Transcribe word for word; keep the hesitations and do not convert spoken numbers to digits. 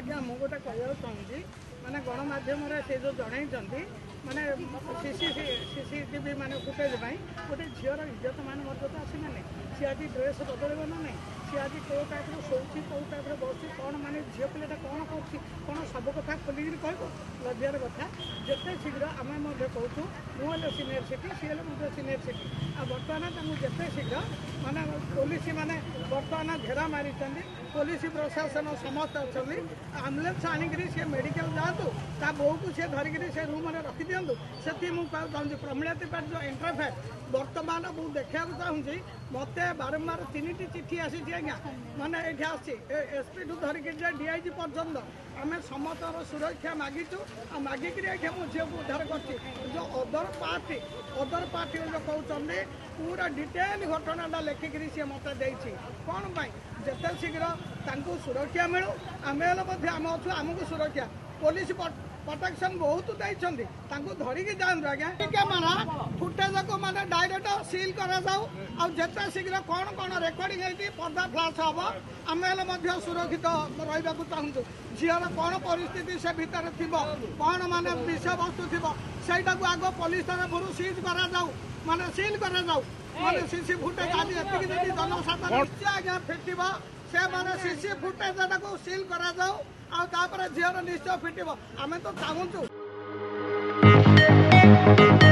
आज्ञा मु गोटे कहना चाहूँगी माने गणमाध्यम से जो जनई माने सीसीटीवी माने फुटेज गोटे झीर इज्जत मान मर्यादा आसी ना सी आज ड्रेस बदल ना नहीं सी आज कौ टाइप शोची कौ टाइप बस कौन माने झील पिलाटा कौन कर कौन सब कथा खोलिक कह लज्जार कथा जिते शीघ्र आम कहूँ मुझे सीनियर सिटी सी मुझे सीनियर सिटी आ बर्तमान जिते शीघ्र माने पुलिस माने बर्तमान घेरा मारी पुलिस प्रशासन समस्त अच्छा आम्बुलांस आणिक सी मेडिकल जातु ता बो को सी धरिक से रूम में रखी दिंतु से मुझे प्रमिला त्रिपाठी जो इंटरफेयर बर्तमान मुझे देखा चाहूँगी मत बारंबार तीन चिठी आसी आज्ञा माने ये आसी एसपी ठू धरिक डीआईजी पर्यंत आम समस्त सुरक्षा मागिचु आ मागिक मुझे झील को उद्धार कर जो अदर पार्टी अदर पार्टी जो कहते पूरा डिटेल घटनाटा लेखिक सी मत देती कौन जिते शीघ्र सुरक्षा मिलू आम आम अच्छु आमको सुरक्षा पुलिस प्रोटेक्शन बहुत देती धरिक जातु आज्ञा माना फुटेज को माने डायरेक्ट सिल कर जिते शीघ्र कौन कौन रेकर्डिंग होती पर्दा फ्लाश हम आम सुरक्षित रहा चाहूँ झीर कौन परिस्थिति से भितर थी कौन माने विषय वस्तु थी सहीटा को आग पुलिस तरफ सीज कर माने सिल कर माने सीसी फुटेज आज एति जनसाधारण आज्ञा फिट से माने सीसी फुटेज को सिल कर झीर निश्चय फिट आम तो चाहूँ।